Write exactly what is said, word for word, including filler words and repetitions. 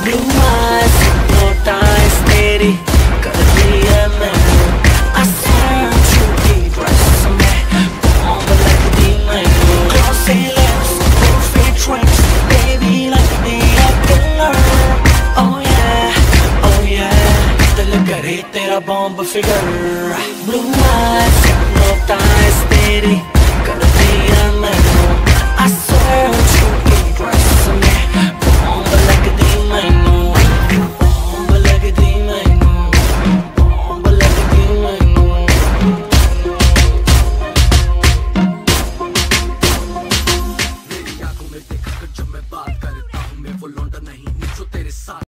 Blue eyes, hypnotize तेरी कर दिया मैंने I swear to be dressed मैं bomb लगती मैंने Glossy lips, perfect drinks baby लगती है killer Oh yeah, oh yeah दिल करे तेरा bomb figure